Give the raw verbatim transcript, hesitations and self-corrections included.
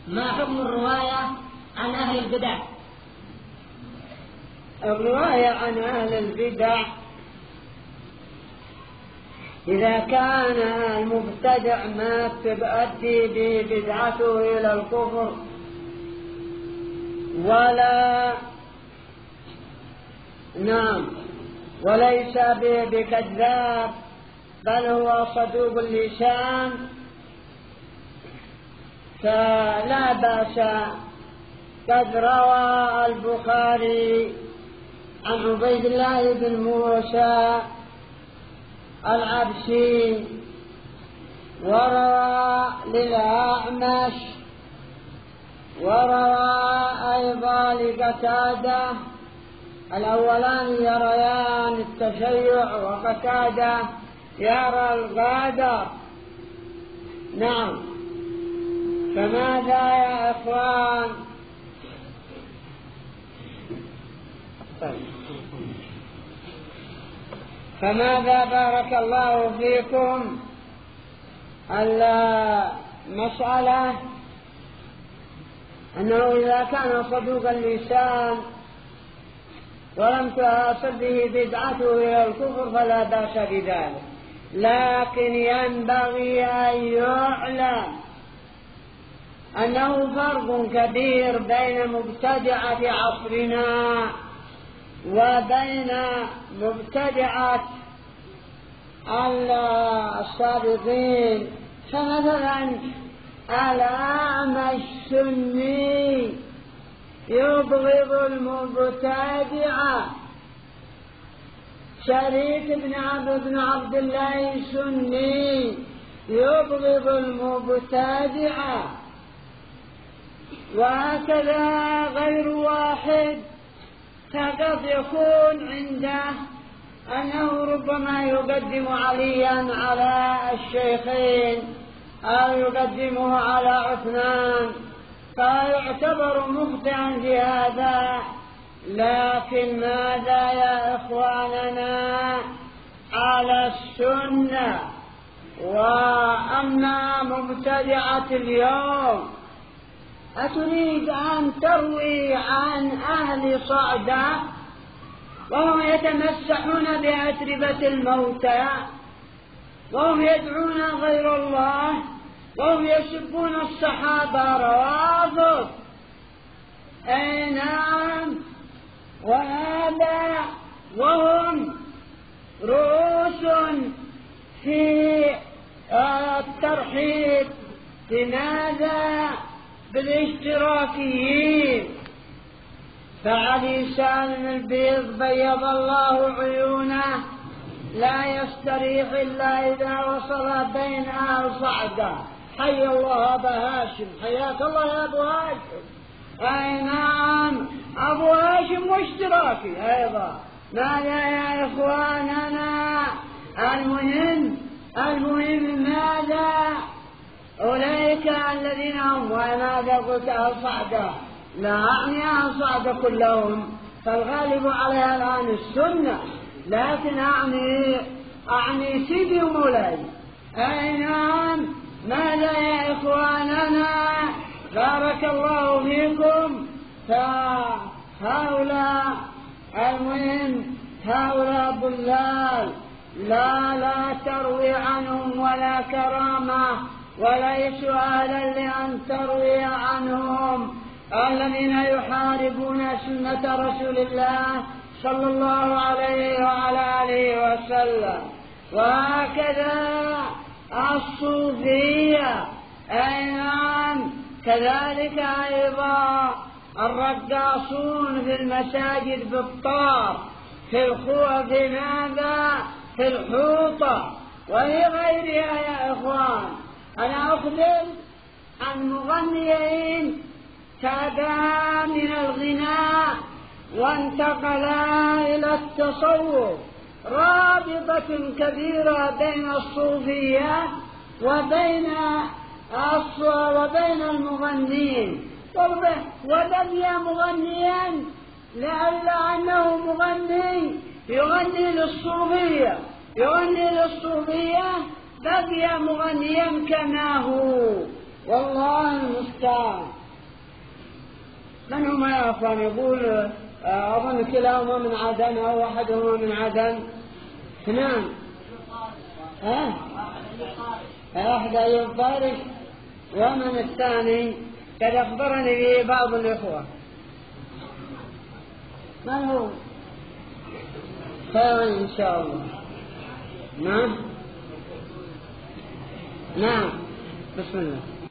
ما حكم الرواية عن أهل البدع؟ الرواية عن أهل البدع إذا كان المبتدع ما تؤدي ببدعته إلى الكفر ولا نعم وليس بكذاب بل هو صدوق اللسان فلا بأس. قد روى البخاري عن عبيد الله بن موسى العبسي وروى للأعمش وروى أيضا لقتادة. الأولان يريان التشيع وقتادة يرى الغادر. نعم، فماذا يا إخوان؟ فماذا بارك الله فيكم المسألة أنه إذا كان صدوق اللسان ولم تصل به بدعته إلى الكفر فلا بأس بذلك، لكن ينبغي أن يعلم أنه فرق كبير بين مبتدعة عصرنا وبين مبتدعة السابقين. فمثلا الأعمى السني يبغض المبتدعة، شريك بن عبد بن عبد الله السني يبغض المبتدعة، وهكذا غير واحد فقد يكون عنده أنه ربما يقدم عليا على الشيخين أو يقدمه على عثمان فيعتبر مخطئا في هذا. لكن ماذا يا إخواننا على السنة؟ وأما مبتدعة اليوم أتريد أن تروي عن أهل صعدة وهم يتمسحون بأتربة الموتى وهم يدعون غير الله وهم يسبون الصحابة روافض؟ أي نعم، وهذا وهم رؤوس في الترحيب. لماذا؟ بالاشتراكيين. فعلي سالم البيض بيض الله عيونه لا يستريح إلا إذا وصل بين أهل صعدة. حي الله أبا هاشم، حياك الله يا أبو هاشم. أي نعم، أبو هاشم واشتراكي أيضا. ماذا يا إخواننا؟ المهم المهم ماذا؟ أولئك الذين هم، وماذا قلت أهل صعدة؟ لا أعني أهل صعدة كلهم، فالغالب عليها الآن السنة، لكن أعني أعني سيدي ومولاي. أي نعم. ماذا يا إخواننا؟ بارك الله فيكم. فهؤلاء المهم هؤلاء ضلال، لا لا تروي عنهم ولا كرامة، وليسوا أهلا لأن تروي عنهم. الذين يحاربون سنة رسول الله صلى الله عليه وعلى آله وسلم. وهكذا الصوفية، أي نعم، كذلك أيضا الرقاصون في المساجد بالطار، في الخوة، في ماذا؟ في الحوطة وفي غيرها. يا إخوان، أنا أخبر عن مغنيين تابعا من الغناء وانتقلا إلى التصوف، رابطة كبيرة بين الصوفية وبين وبين المغنين. وبقي مغنيا لألا أنه مغني يغني للصوفية يغني للصوفية بقي مغنيا كما هو. والله المستعان. من هم يا أخوان؟ يقول أظن كلاهما من عدن أو أحدهما من عدن. اثنان. ها؟ أحد أيوب طارق. ومن الثاني؟ قد أخبرني به بعض الإخوة. من هو؟ خير إن شاء الله. نعم نعم. بسم الله.